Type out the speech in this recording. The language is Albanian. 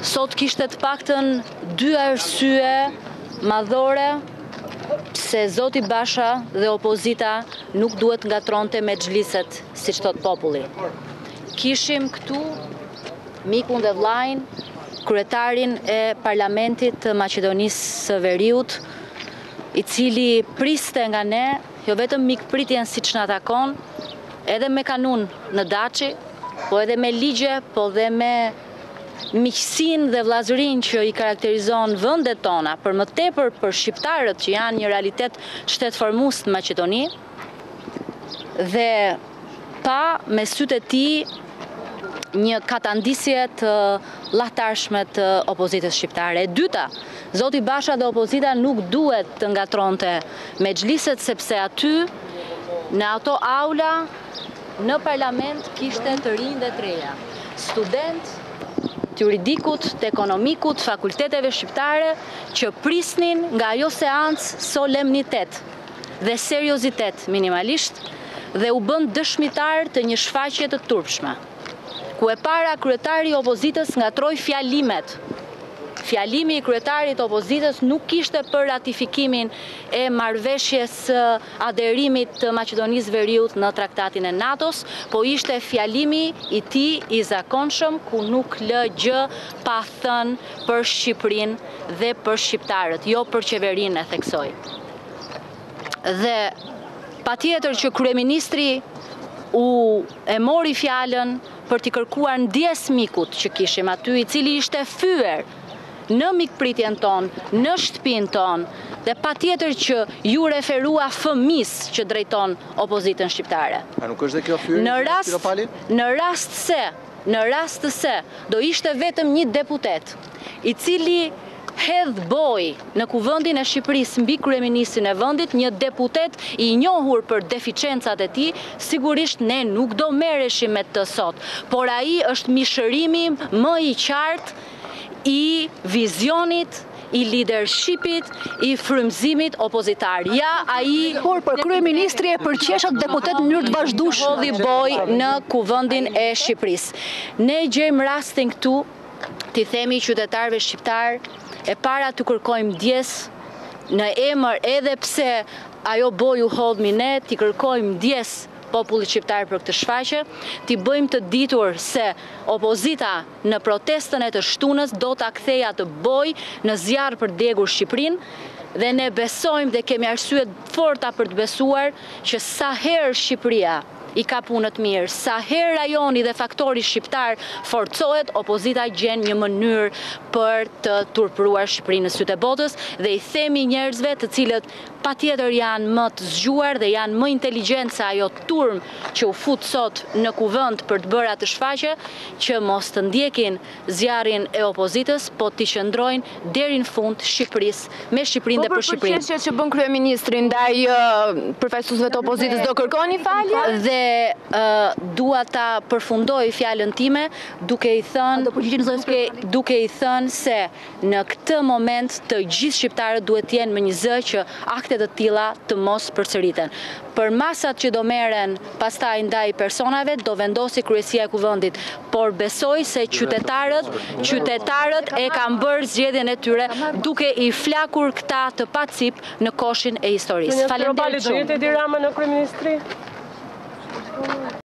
sot kishte të paktën 2 arsye madhore pse zoti Basha dhe opozita nuk duhet ngatronte me xhliset, siç thot populli. Kishim këtu mikun dhe vllajin, kryetarin e parlamentit të Maqedonisë së Veriut, i cili priste nga ne, jo vetëm mikpritjen siç na takon, edhe me kanun në Daçi, po edhe me ligje, po dhe me miqësinë dhe vllazërinë që i karakterizon vendet tona, për më tepër për shqiptarët që janë një realitet shtetformues në Maqedoni, dhe pa me sytë e tij një katandisje të llahtarshme të opozitës shqiptare. E dyta, zoti Basha dhe opozita nuk duhet të ngatronte me xhliset, sepse aty në ato aula në parlament kishte të rinj dhe të reja, student të juridikut, të ekonomikut, fakulteteve shqiptare që prisnin nga ajo seancë solemnitet dhe seriozitet minimalisht, dhe u bën dëshmitar të një shfaqje të turpshme, ku e para kryetari i opozitës ngatroi fjalimet. Fjalimi i kryetarit të opozitës nuk ishte për ratifikimin e marrëveshjes së aderimit të Maqedonisë Veriut në traktatin e NATO-s, po ishte fjalimi i tij i zakonshëm, ku nuk lë gjë pa thënë për Shqipërinë dhe për shqiptarët, jo për qeverinë, e theksoi. Dhe patjetër që kryeministri e mori fjalën për t'i kërkuar ndjes mikut që kishim aty, i cili ishte fyer në mikpritjen tonë, në shtëpinë tonë, dhe patjetër që ju referua fëmisë që drejton opozitën shqiptare. A nuk është dhe kjo fyer? Në rast se do ishte vetëm një deputet i cili hedh boj në kuvendin e Shqipërisë mbi kryeministrin e vendit, një deputet i njohur për deficiencat e tij, sigurisht ne nuk do merreshim me të sot, por ai është mishërimi më i qartë i vizionit, i leadershipit, i frymëzimit opozitar. Ja, ai por kryeministri e përqeshat deputet në mënyrë të vazhdueshme hodhi boj në kuvendin e Shqipërisë. Ne gjejmë rastin këtu, t'i themi qytetarëve shqiptar, e para të kërkojmë ndjes në emër, edhe pse ajo boj u hodhmi ne, t'i kërkojmë ndjes popullit shqiptar për këtë shfaqje, t'i bëjmë të ditur se opozita në protestën e të shtunës do t'a kthejë atë boj në zjarr për djegur Shqipërinë, dhe ne besojmë dhe kemi arsye forta për të besuar që sa herë Shqipëria i ka punët mirë, sa herë rajoni dhe faktori shqiptar forcohet, opozita gjen një mënyrë për të turpëruar Shqipërinë në sytë e botës, dhe i themi njerëzve të cilët patjetër janë më të zgjuar dhe janë më inteligjentë se ajo turm që u fut sot në kuvend për të bërë atë shfaqje, që mos të ndjekin zjarrin e opozitës, po t'i qëndrojnë deri në fund Shqipërisë, me Shqipërinë dhe për Shqipërinë. Po për përqesjet që bën kryeministri ndaj përfaqësuesve të opozitës, do kërkoni falje? Dhe dua ta përfundoj fjalën time duke i thënë se në këtë moment të gjithë shqiptarët duhet të jenë me një zë që akte të tilla të mos përsëriten. Për masat që do merren pastaj ndaj personave do vendosi kryesia e kuvendit, por besoj se qytetarët e kanë bërë zgjedhjen e tyre duke i flakur këta të pacip në koshin e historisë. Faleminderit shumë. Do jetë Edi Rama në kryeministri?